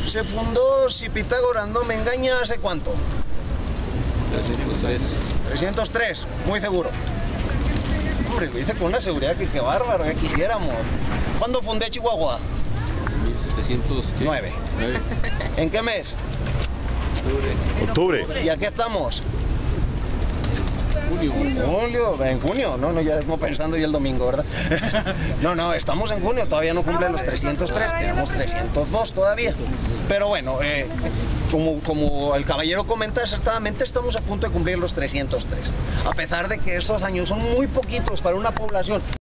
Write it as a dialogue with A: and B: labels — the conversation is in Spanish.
A: Se fundó, si Pitágoras no me engaña, ¿hace cuánto?
B: 303.
A: 303, muy seguro. Hombre, lo hice con una seguridad que qué bárbaro, ya quisiéramos. ¿Cuándo fundé Chihuahua?
B: 1709.
A: 9. ¿En qué mes?
C: Octubre.
A: ¿Y aquí estamos?
B: Junio.
A: Julio, en junio, no, ya estamos pensando ya el domingo, ¿verdad? No, estamos en junio, todavía no cumplen los 303, tenemos 302 todavía. Pero bueno, como el caballero comenta acertadamente, estamos a punto de cumplir los 303. A pesar de que estos años son muy poquitos para una población